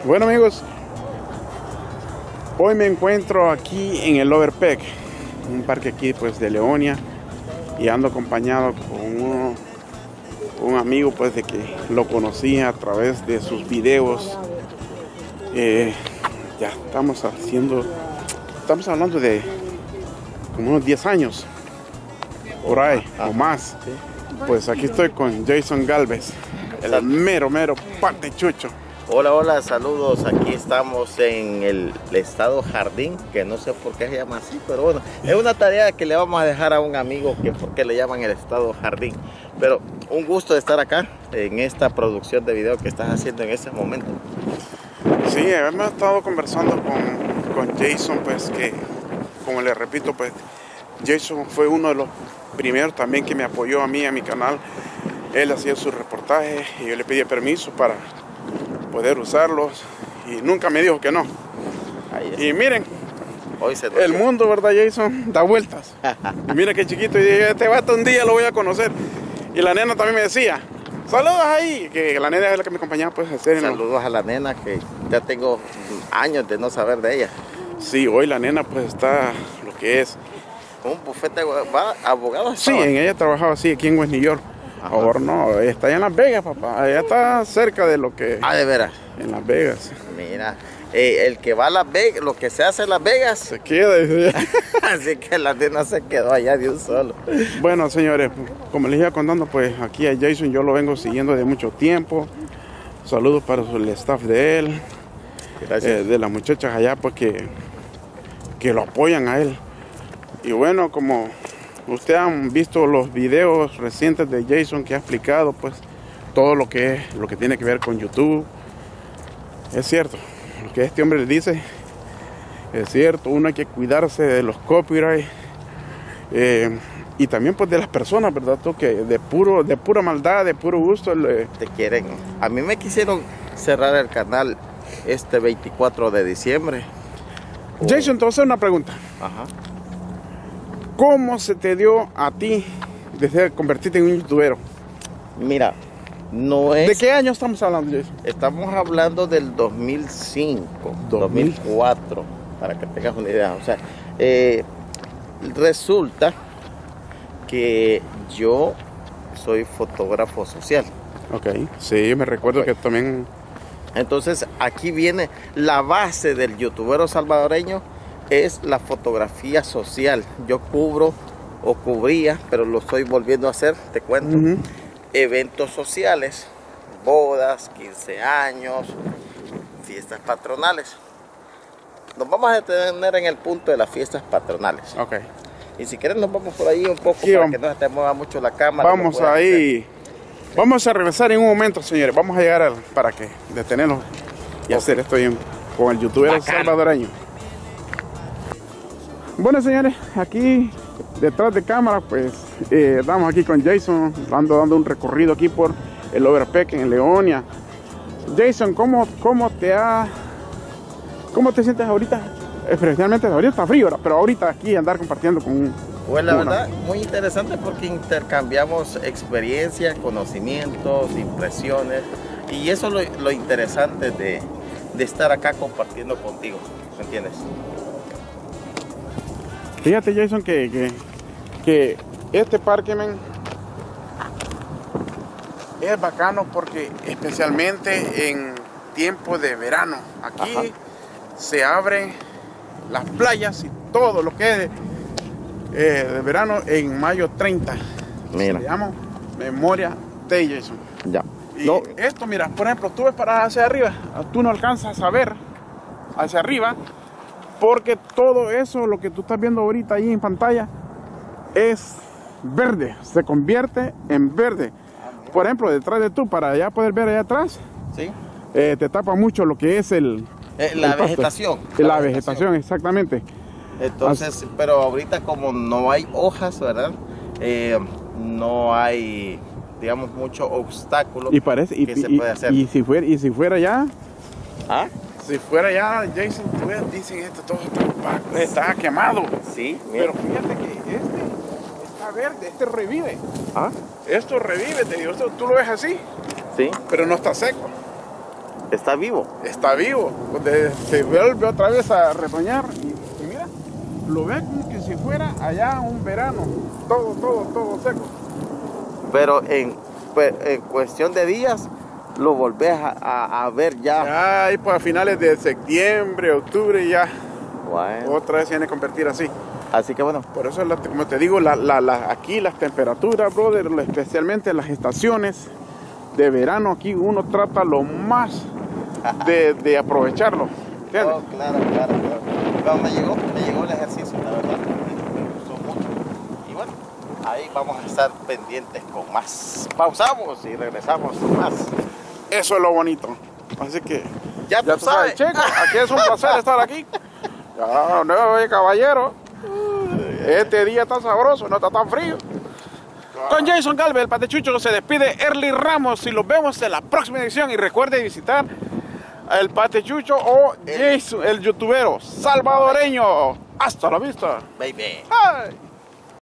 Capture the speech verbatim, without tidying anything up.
Bueno amigos, hoy me encuentro aquí en el Overpeck, un parque aquí pues de Leonia, y ando acompañado con uno, un amigo pues de que lo conocí a través de sus videos. Eh, ya estamos haciendo, estamos hablando de como unos diez años, por ahí, ah, o más. ¿Sí? Pues aquí estoy con Jason Galvez, el mero, mero patechucho. Hola, hola, saludos. Aquí estamos en el estado Jardín, que no sé por qué se llama así, pero bueno, es una tarea que le vamos a dejar a un amigo que por qué le llaman el estado Jardín. Pero un gusto de estar acá en esta producción de video que estás haciendo en este momento. Sí, hemos estado conversando con, con Jason, pues que, como le repito, pues Jason fue uno de los primeros también que me apoyó a mí, a mi canal. Él hacía sus reportajes y yo le pedía permiso para poder usarlos y nunca me dijo que no. Y miren, hoy se el mundo, ¿verdad, Jason? Da vueltas. Y mira qué chiquito, y dije, este vato un día lo voy a conocer. Y la nena también me decía, saludos ahí, que la nena es la que me acompañaba pues a hacer. Saludos a la nena, que ya tengo años de no saber de ella. Sí, hoy la nena pues está lo que es un bufete de abogados. Sí, en ella trabajaba así aquí en West New York. Ajá. Ahora no, está allá en Las Vegas, papá. Allá está cerca de lo que... Ah, de veras. En Las Vegas. Mira, eh, el que va a Las Vegas, lo que se hace en Las Vegas... Se queda, dice ella. Así que la nena se quedó allá de un solo. Bueno, señores, como les iba contando, pues aquí a Jason yo lo vengo siguiendo de mucho tiempo. Saludos para el staff de él. Gracias. Eh, de las muchachas allá, pues que, que lo apoyan a él. Y bueno, como... ustedes han visto los videos recientes de Jason que ha explicado pues todo lo que es, lo que tiene que ver con YouTube. Es cierto, lo que este hombre le dice es cierto. Uno hay que cuidarse de los copyrights eh, y también pues de las personas, ¿verdad? Tú, que de puro, de pura maldad, de puro gusto le... te quieren. A mí me quisieron cerrar el canal este veinticuatro de diciembre. Jason, te voy a hacer una pregunta. Ajá. ¿Cómo se te dio a ti desde convertirte en un youtubero? Mira, no es... ¿De qué año estamos hablando, Jason? Estamos hablando del dos mil cinco, dos mil cuatro, para que tengas una idea. O sea, eh, resulta que yo soy fotógrafo social. Ok, sí, me recuerdo okay. que también... Entonces, aquí viene la base del youtubero salvadoreño. Es la fotografía social. Yo cubro o cubría, pero lo estoy volviendo a hacer, te cuento. Uh-huh. Eventos sociales, bodas, quince años, fiestas patronales. Nos vamos a detener en el punto de las fiestas patronales. Ok. Y si quieres nos vamos por ahí un poco sí, para vamos. que no se te mueva mucho la cámara. Vamos ahí. Hacer. Vamos a regresar en un momento, señores. Vamos a llegar al, para que detenernos y okay. hacer esto bien con el youtuber salvadoreño. Bueno, señores, aquí detrás de cámara, pues eh, estamos aquí con Jason, dando, dando un recorrido aquí por el Overpeck en Leonia. Jason, ¿cómo, cómo te ha, cómo te sientes ahorita? Especialmente ahorita está frío, pero ahorita aquí andar compartiendo con un... Pues la verdad, muy interesante porque intercambiamos experiencias, conocimientos, impresiones, y eso es lo, lo interesante de, de estar acá compartiendo contigo, ¿me entiendes? Fíjate, Jason, que, que, que este parque, man, es bacano porque especialmente en tiempo de verano, aquí Ajá. se abren las playas y todo lo que es eh, de verano en mayo treinta. Mira. Se llama Memoria Day, Jason. Ya. Y no. esto, mira, por ejemplo, tú ves para hacia arriba, tú no alcanzas a ver hacia arriba. Porque todo eso, lo que tú estás viendo ahorita ahí en pantalla, es verde, se convierte en verde. Por ejemplo, detrás de tú, para allá poder ver allá atrás, ¿sí? eh, te tapa mucho lo que es el... Eh, la el vegetación. La, la vegetación, vegetación, exactamente. Entonces, Así. pero ahorita como no hay hojas, ¿verdad? Eh, no hay, digamos, mucho obstáculo y parece, y, que y, se puede hacer. Y si fuera, y si fuera ya... ¿Ah? Si fuera ya, Jason, tú ves, dicen esto todo está, está quemado. Sí, mira. Pero fíjate que este está verde, este revive. ¿Ah? Esto revive, te digo, esto, tú lo ves así. Sí. Pero no está seco. Está vivo. Está vivo. Donde se vuelve otra vez a retoñar. Y, y mira, lo ve como que si fuera allá un verano. Todo, todo, todo seco. Pero en, en cuestión de días lo volvés a, a, a ver ya. Ya ahí pues a finales de septiembre, octubre ya. Bueno. Otra vez se viene a convertir así. Así que bueno. Por eso, la, como te digo, la, la, la, aquí las temperaturas, brother, especialmente las estaciones de verano, aquí uno trata lo más de, de aprovecharlo. ¿Entiendes? Oh, claro, claro, claro. Pero me llegó, me llegó el ejercicio, la verdad, me, me gustó mucho. Y bueno, ahí vamos a estar pendientes con más. Pausamos y regresamos con más. Eso es lo bonito. Así que ya, ya tú sabes, chicos, aquí es un placer estar aquí. Ya, no, caballero. Este día está sabroso, no está tan frío. Con Jason Galvez, el Patechucho, se despide Erly Ramos y los vemos en la próxima edición. Y recuerde visitar el Patechucho o Jason, el youtubero salvadoreño. Hasta la vista. Baby. Ay.